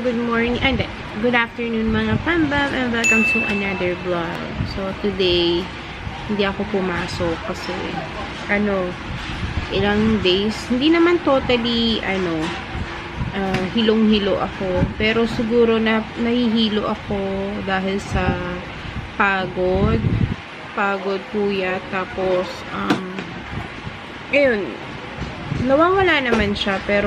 good morning, and good afternoon mga pambam, and welcome to another vlog. So, today, hindi ako pumasok kasi, ilang days, hindi naman totally, hilong-hilo ako. Pero siguro nahihilo ako dahil sa pagod kuya. Tapos, ayun, nawawala naman siya, pero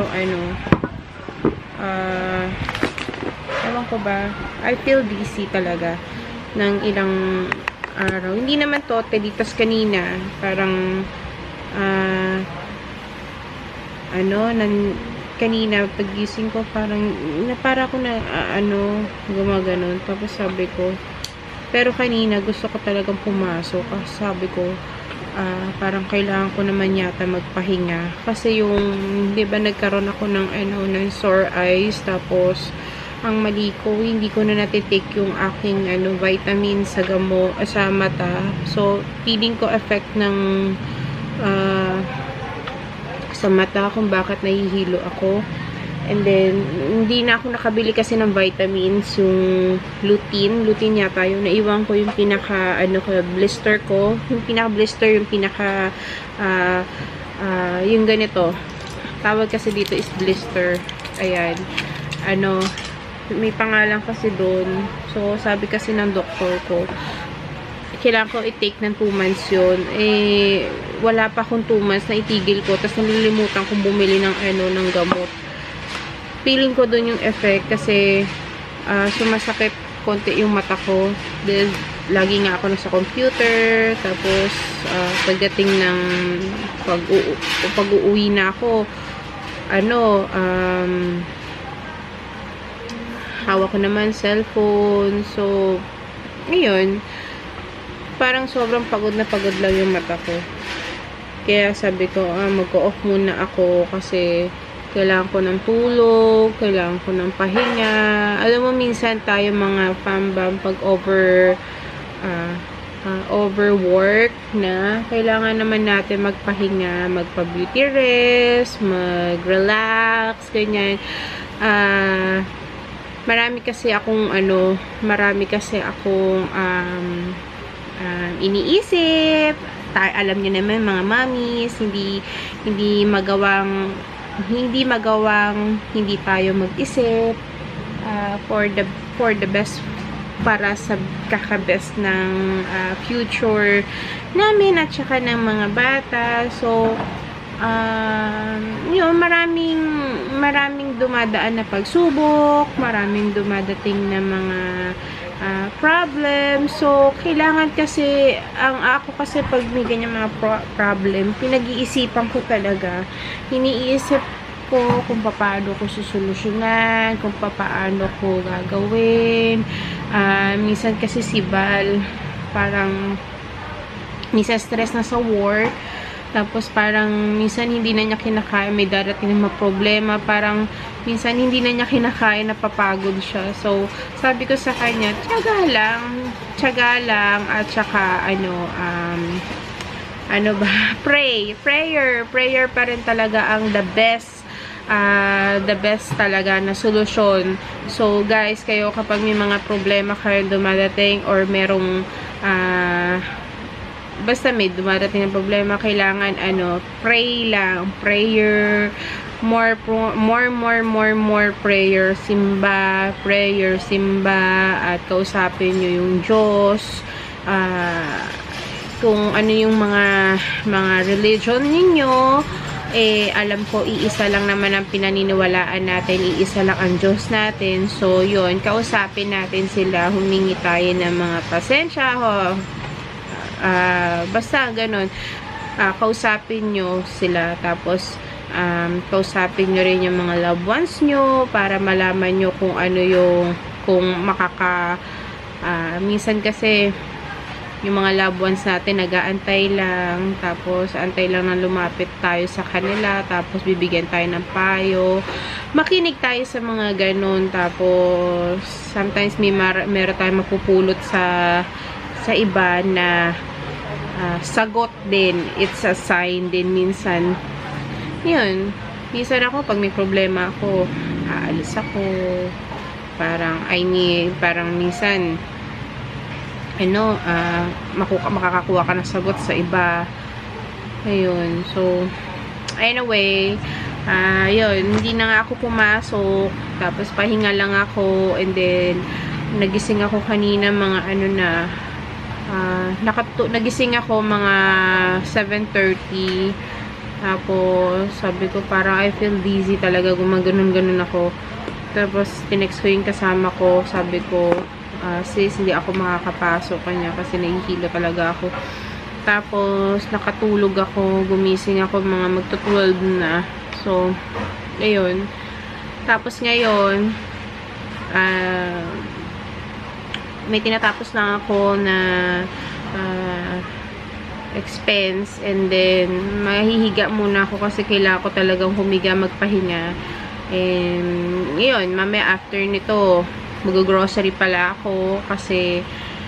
ewan ko ba, I feel dizzy talaga ng ilang araw. Hindi naman totally, tas kanina, parang, kanina, pagising ko, para ako gumaganon. Tapos sabi ko, pero kanina, gusto ko talagang pumasok. Kasi sabi ko, parang kailangan ko naman yata magpahinga. Kasi yung, di ba, nagkaroon ako ng, ng sore eyes. Tapos, ang mali ko, hindi ko na natitake yung aking, vitamin sa sa mata. So, feeling ko effect ng, sa mata kung bakit nahihilo ako. And then, hindi na ako nakabili kasi ng vitamins, yung lutein yata, yung naiwan ko yung pinaka, blister ko. Yung pinaka-blister, yung pinaka, yung ganito. Tawag kasi dito is blister. Ayan. May pangalan kasi doon. So, sabi kasi ng doktor ko, kailangan ko i-take ng 2 months yun. Wala pa akong 2 months na itigil ko. Tapos, nalilimutan kong bumili ng, ng gamot. Feeling ko doon yung effect kasi sumasakit konti yung mata ko. Dahil lagi nga ako nasa computer. Tapos pagdating ng pag-uuwi na ako, hawak ko naman cellphone. So, ngayon, parang sobrang pagod na pagod lang yung mata ko. Kaya sabi ko, mag-off muna ako kasi kailangan ko ng tulog, kailangan ko ng pahinga. Alam mo, minsan tayo mga pambam, pag overwork na, kailangan naman natin magpahinga, magpa-beauty rest, mag-relax, ganyan. Marami kasi akong iniisip. Alam niyo naman mga mommies, hindi magawang hindi tayo mag-isip for the best, para sa kaka-best ng future namin at saka ng mga bata. So, yun, maraming dumadaan na pagsubok, maraming dumadating na mga problem. So, kailangan kasi, ako kasi pag may ganyan mga problem, pinag-iisipan ko talaga. Iniisip ko kung paano ko susolusyonan, kung paano ko gagawin. Minsan kasi si Val, parang, minsan stress na sa work. Tapos parang minsan hindi na niya kinakain, may darating na problema, parang minsan hindi na niya kinakain, napapagod siya. So, sabi ko sa kanya, tiyaga lang, at saka prayer pa rin talaga ang the best talaga na solusyon. So, guys, kayo kapag may mga problema kayo dumadating or merong basta may dumadating na problema, kailangan pray lang, prayer, more prayer, simba, at kausapin nyo yung Diyos, kung ano yung mga religion ninyo. Alam ko, iisa lang naman ang pinaniniwalaan natin, iisa lang ang Diyos natin. So, yun, kausapin natin sila, humingi tayo ng mga pasensya, basta ganun, kausapin nyo sila. Tapos kausapin nyo rin yung mga loved ones nyo para malaman nyo kung minsan kasi yung mga loved ones natin nag-aantay lang, tapos antay lang na lumapit tayo sa kanila, tapos bibigyan tayo ng payo, makinig tayo sa mga ganun. Tapos sometimes meron tayong mapupulot sa iba na sagot din, it's a sign din minsan. Yun, minsan ako pag may problema ako, aalis ako, Parang, parang minsan, ano, makakakuha ka ng sagot sa iba. Ayun. So, anyway, yun, hindi na nga ako pumasok. Tapos, pahinga lang ako. And then, nagising ako kanina mga ano na, nagising ako mga 7:30. Tapos, sabi ko, parang I feel dizzy talaga. Gumaganon-ganon ako. Tapos, tinext ko yung kasama ko. Sabi ko, sis, hindi ako makakapasok kanya kasi nahihilo talaga ako. Tapos, nakatulog ako. Gumising ako mga magto-12 na. So, ayun. Tapos, ngayon, may tinatapos lang ako na expense. And then, mahihiga muna ako kasi kailangan ko talagang humiga, magpahinga. And, yun, mamaya after nito, mag-grocery pala ako kasi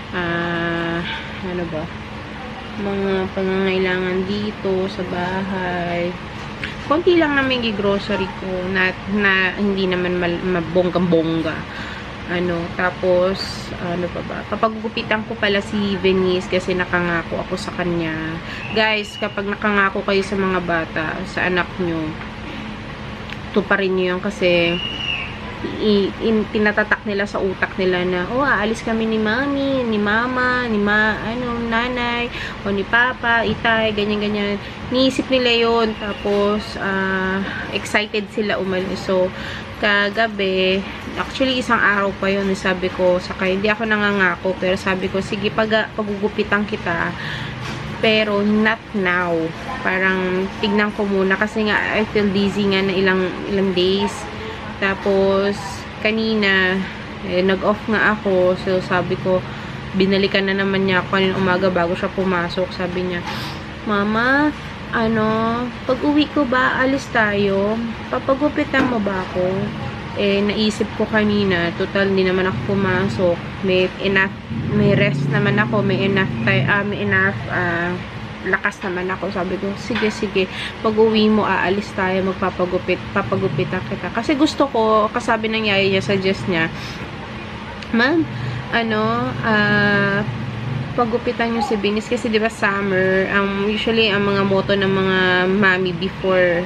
ano ba, mga pangangailangan dito sa bahay. Konti lang naman yung grocery ko na hindi naman mabonggang-bongga. Tapos ano pa ba, papagugupitan ko pala si Venice kasi nakangako ako sa kanya. Guys, kapag nakangako kayo sa mga bata, sa anak nyo, tuparin nyo yun kasi tinatatak nila sa utak nila na, aalis kami ni mami, ni mama, ni nanay, o ni papa, itay, ganyan-ganyan. Niisip nila yon. Tapos, excited sila umalis. So, kagabi, actually, isang araw pa yun, sabi ko, saka hindi ako nangangako, pero sabi ko, sige, pagugupitan kita, pero not now. Parang, tignan ko muna, kasi nga, I feel dizzy nga na ilang days. Tapos, kanina, nag-off nga ako. So, sabi ko, binalikan na naman niya ako kanina umaga bago siya pumasok. Sabi niya, Mama, pag uwi ko ba, alis tayo? Papagupitan mo ba ako? Naisip ko kanina, total, hindi naman ako pumasok. May rest naman ako, may enough lakas naman ako. Sabi ko, sige, pag uwi mo, aalis tayo, papagupitan kita. Kasi gusto ko, kasabi ng yaya niya, suggest niya, Ma'am, pagupitan nyo si Venice kasi diba summer, usually ang mga motto ng mga mami before,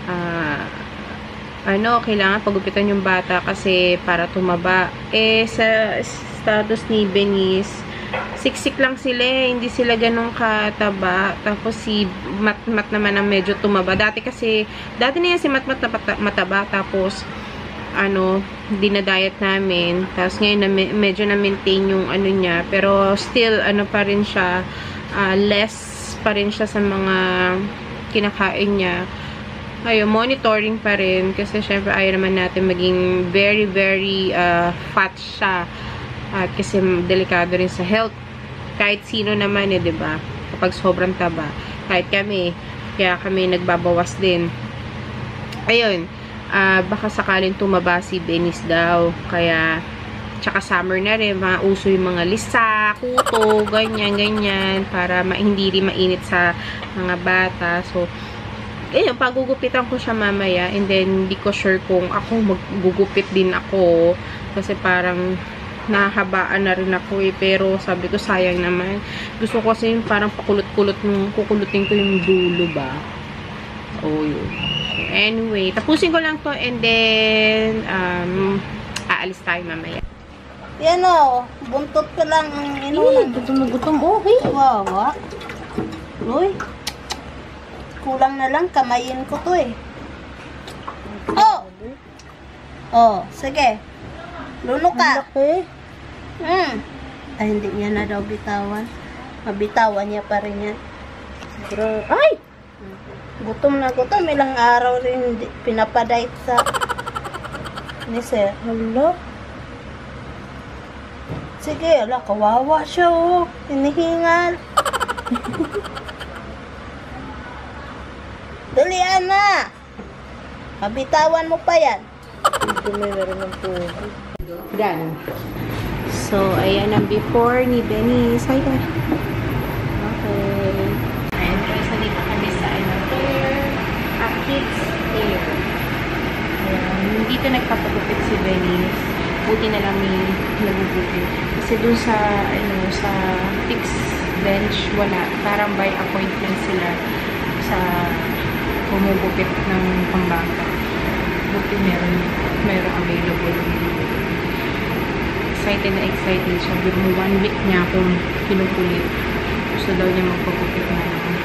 kailangan pagupitan yung bata kasi para tumaba. Sa status ni Venice, siksik lang sila, hindi sila ganun kataba. Tapos si Matmat naman ang medyo tumaba. Dati na yan si Matmat na mataba. Tapos, dinadiet namin. Tapos ngayon, medyo na-maintain yung niya. Pero still, pa rin siya, less pa rin siya sa mga kinakain niya. Ayun, monitoring pa rin. Kasi syempre, ayaw naman natin maging very, very fat siya. At kasi delikado rin sa health. Kahit sino naman diba? Kapag sobrang taba. Kahit kami. Kaya kami nagbabawas din. Ayun. Baka sakaling tumaba si Venice daw. Kaya, tsaka summer na rin. Uso yung mga lisa, kuto, ganyan. Para hindi rin mainit sa mga bata. So, ayun, pagugupitan ko siya mamaya. And then, hindi ko sure kung ako maggugupit din ako. Kasi parang nahabaan na rin ako pero sabi ko sayang naman. Gusto ko kasi yung parang kukulutin ko yung dulo ba. Yun. So, anyway, tapusin ko lang to and then aalis tayo mamaya. Yan buntot ka lang ang inulan. Gutom. Okay. Wawa. Uy. Kulang na lang, kamayin ko to sige. Luno ka. Ay, hindi niya na daw bitawan. Mabitawan niya pa rin yan. Ay! Gutom na gutom. Ilang araw rin pinapadait sa ni sir. Hello? Sige, kawawa siya hinihingal. Dalian na! Mabitawan mo pa yan. Dumi na rin ng tubig. Done. So, ayan ang before ni Venice. Hi, guys. Okay. Ayan, guys, nandito kami sa kids hair. Ayan, dito nagpapagupit si Venice. buti na lang may nagubuti. Kasi dun sa, sa fixed bench, wala. Parang by appointment sila sa bumubukit ng Pampanga. Buti meron available. Excited na excited siya. Biro mo 1 week niya akong kinukulit. Gusto daw niya magpagupit na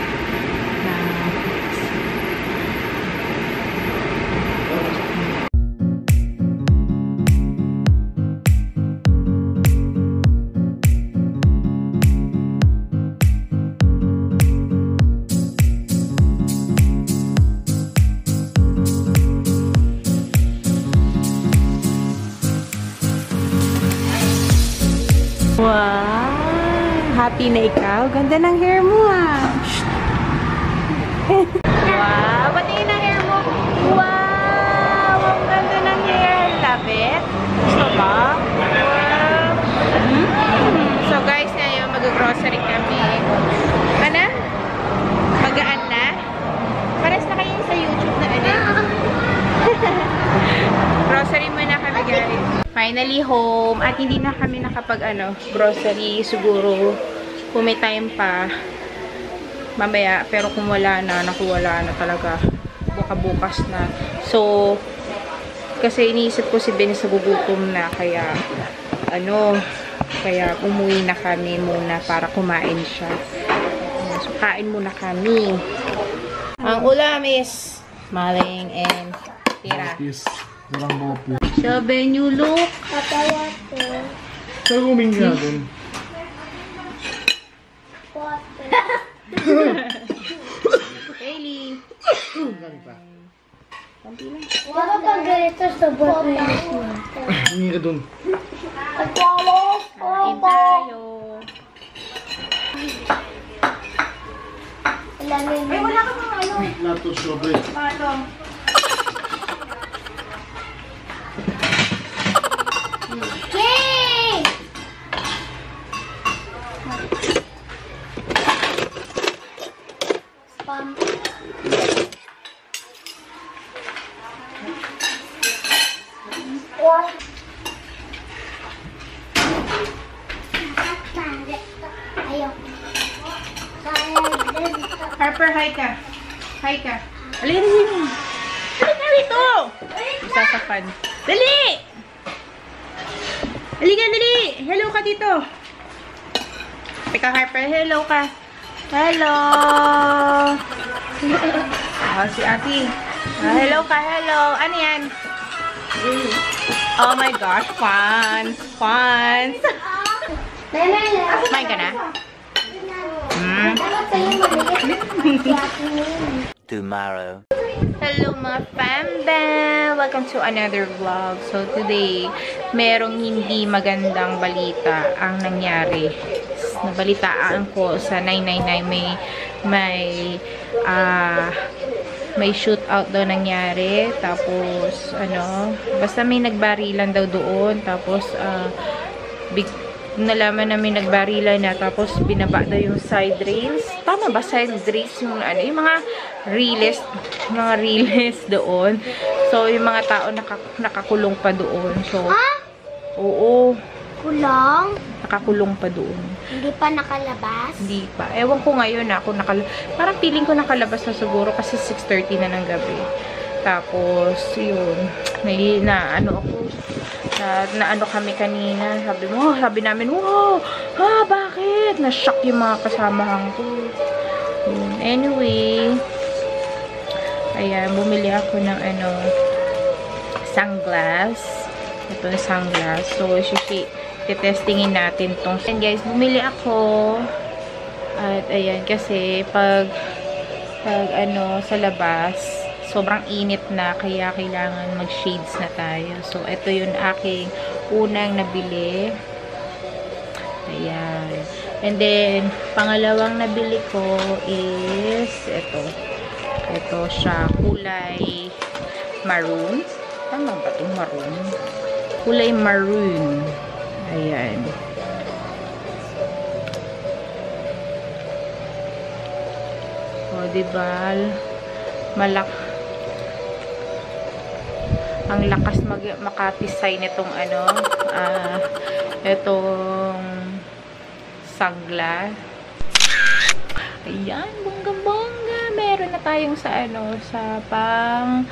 wow! Happy na ikaw? Ganda ng hair mo ah! Wow! Patingin ang hair mo! Wow! Ang ganda ng hair! Love it! Gusto mo? Wow! So guys, ngayon mag-grocery kami. Ano? Magaan na? Pares na kayo sa YouTube na grocery muna kami guys. Finally home. At hindi na kami nakapag grocery. Siguro kung may time pa mamaya. Pero kung wala na, wala na talaga. Bukas na. So, kasi iniisip ko si Ben sa gugutom na. Kaya, kaya umuwi na kami muna para kumain siya. So, kain muna kami. Ang ulam is maling and tira. Walang bopo. So, Ben, you look. Saan humingi natin? Hailey. Wala pang ganito sa bote. Humingi ka dun. Kain tayo. Ay, wala ka mga Lato sobre. Yay! Spam. Harper, hi ka. Hi ka. Halika dito. Halika dito. Sasapan. Dali! Halika, dali! Hello ka dito. Teka, Harper. Hello ka. Hello! Si Ate. Hello ka, hello. Ano yan? Oh my gosh, fans. Fans. Kumain ka na? Tomorrow. Hello mga famba! Welcome to another vlog. So today, merong hindi magandang balita ang nangyari. Nabalitaan ko sa 999 may shootout daw nangyari. Tapos basta may nagbarilan daw doon. Tapos nalaman namin nagbarilan na, tapos binaba daw yung side rails. Tama ba? Side rails yung yung mga relays doon. So, yung mga tao nakakulong pa doon. So, oo. Kulang? Nakakulong pa doon. Hindi pa nakalabas? Hindi pa. Ewan ko ngayon ako parang feeling ko nakalabas na siguro kasi 6:30 na ng gabi. Tapos, yun. Na kami kanina. Sabi namin, wow! Bakit? Na-shock yung mga kasamahan ko. Anyway, ayan, bumili ako ng sunglass. Ito yung sunglass. So, testingin natin tong. And guys, bumili ako. At ayan, kasi pag sa labas, sobrang init na, kaya kailangan mag-shades na tayo. So, ito yung aking unang nabili. Ayan. And then, pangalawang nabili ko is ito. Ito siya, kulay maroon. Tama ba itong maroon? Kulay maroon. Ayan. O, diba? Ang lakas makatisay nitong itong sagla. Ayan, bongga-bongga. Meron na tayong sa pang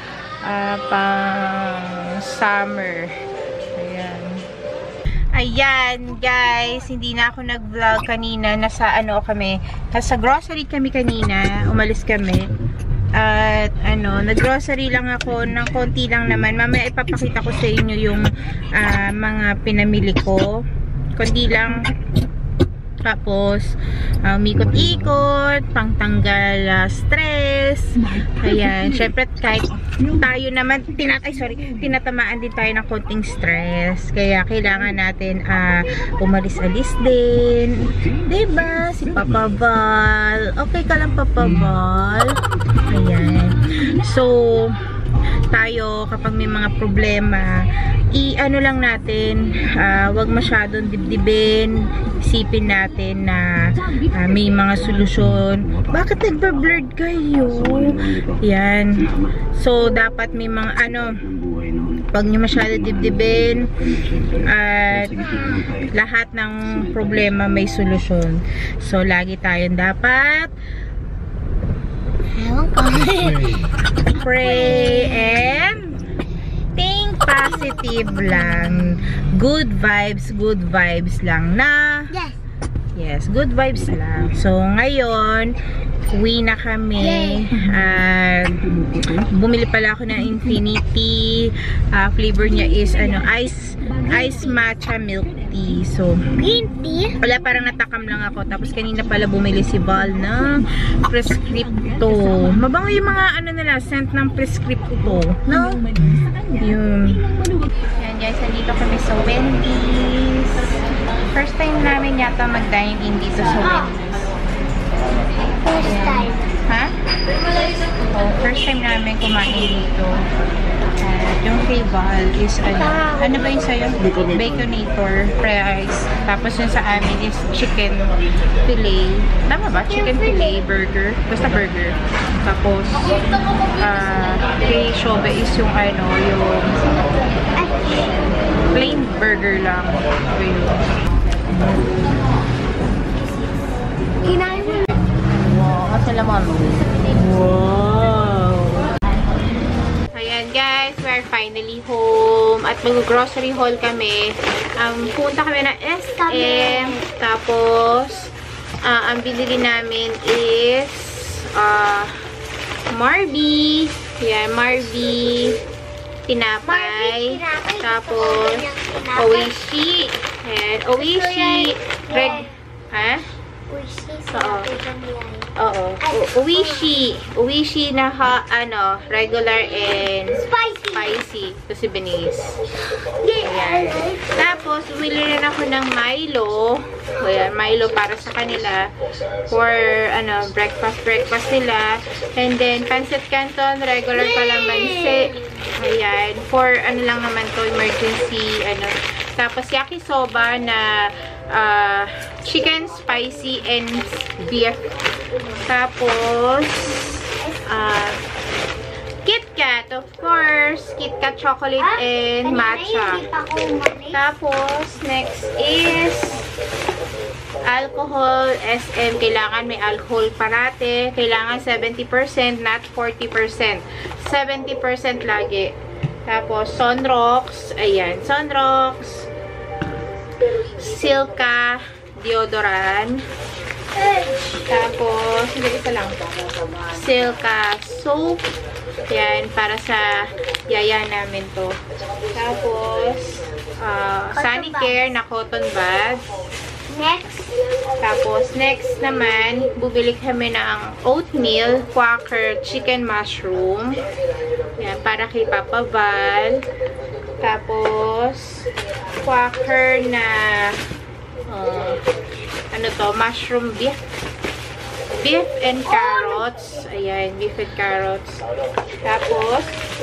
summer. Ayan. Ayan, guys. Hindi na ako nag-vlog kanina. Nasa grocery kami kanina. Umalis kami. At nag-grocery lang ako ng konti lang naman. Mamaya ipapakita ko sa inyo yung mga pinamili ko. Konti lang. Tapos, umikot-ikot, pangtanggal stress. Ayan. Syempre, kahit tayo naman, tinatamaan din tayo ng konting stress. Kaya, kailangan natin umalis-alis din. Diba? Si Papa Val. Okay ka lang, Papa Val? Ayan. So, tayo, kapag may mga problema, lang natin, wag masyadong dibdibin, isipin natin na may mga solusyon. Bakit nagpa-blurred kayo? Yan. So, dapat may mga wag nyo masyado dibdibin, at lahat ng problema may solusyon. So, lagi tayong dapat pray and think positive lang. Good vibes lang na. Yes, good vibes lang. So, ngayon, uwi na kami. Bumili pala ako ng Infinity. Flavor niya is ice matcha milk tea. So, wala, parang natakam lang ako. Tapos kanina pala bumili si Val ng Prescripto. Mabango yung mga nila, scent ng Prescripto. No? Yun. Yan guys, nandito kami sa Wendy's. First time namin yata mag-dine in dito sa Wendy's. First time. Ha? Oh, first time namin kumain dito. Yung kay Val is ano ba yung sa'yo? Baconator fries. Tapos yung sa amin is chicken fillet. Tama ba? Chicken fillet burger. Basta burger. Tapos kay Shobe is yung yung plain burger lang. Kinain mo. Wow, kasalaman. Wow! Ayan guys, we're finally home. At mag-grocery haul kami. Punta kami ng SM. Tapos, ang binili namin is Marby. Yan, Marby. Tinapay. Tapos, Oishi. Ayan, Oishi. Oo. Uwishi na regular and spicy. Ito si Benice. Ayan. Tapos, bumili rin ako ng Milo. Ayan, Milo para sa kanila. For, breakfast nila. And then, Pancit Canton, regular kalamansi. Ayan. For, lang naman to, emergency, Tapos, yakisoba na chicken, spicy, and beef. Tapos, KitKat, of course. KitKat chocolate and matcha. Tapos, next is alcohol, SM. Kailangan may alcohol parate. Kailangan 70%, not 40%. 70% lagi. Tapos, Sunrocks. Ayan, Sunrocks. Silka deodorant. Tapos, isa lang. Silka soap. Yan, para sa yaya namin to. Tapos, Sanicare na cotton bag. Next. Tapos, next naman, bubili kami ng oatmeal, Quaker chicken mushroom. Yan, para kay Papa Val. Tapos, Quaker na mushroom beef. Beef and carrots. Ayan, beef and carrots. Tapos,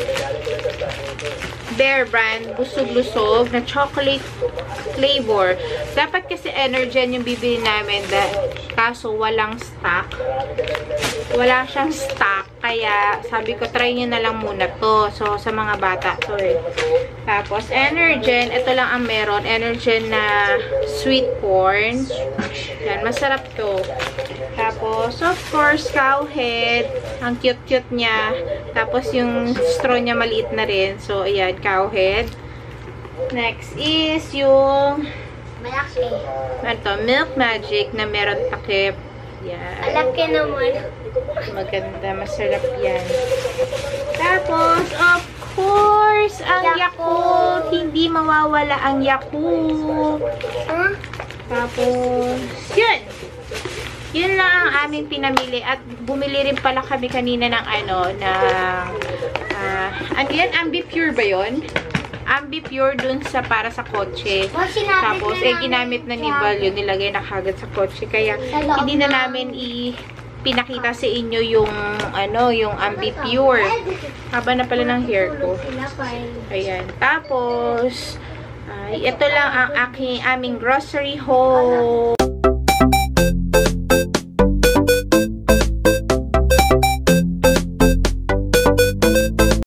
Bear Brand, busog-lusog na chocolate flavor. Dapat kasi Energen yung bibili namin. Kaso, walang stock. Wala siyang stock. Kaya, sabi ko, try nyo na lang muna to. So, sa mga bata, sorry. Tapos, Energen. Ito lang ang meron. Energen na sweet corn. Yan, masarap to. Tapos, of course, Cowhead. Ang cute-cute niya. Tapos, yung straw niya maliit na rin. So, ayan, Cowhead. Next is yung Milk Magic na meron takip. Yan. Alaki naman. Maganda, masarap yan. Tapos, of course, ang Yakult. Hindi mawawala ang Yakult. Tapos, yun. Yun lang ang aming pinamili. At bumili rin pala kami kanina ng ano yan? Ambipure ba yun? Ambipure dun sa para sa kotse. Tapos, ginamit na ni Val yun. Nilagay na kagad sa kotse. Kaya, hindi na namin pinakita sa inyo yung, yung Ambipure. Haba na pala ng hair ko. Ayan. Tapos, ito lang ang aming grocery haul.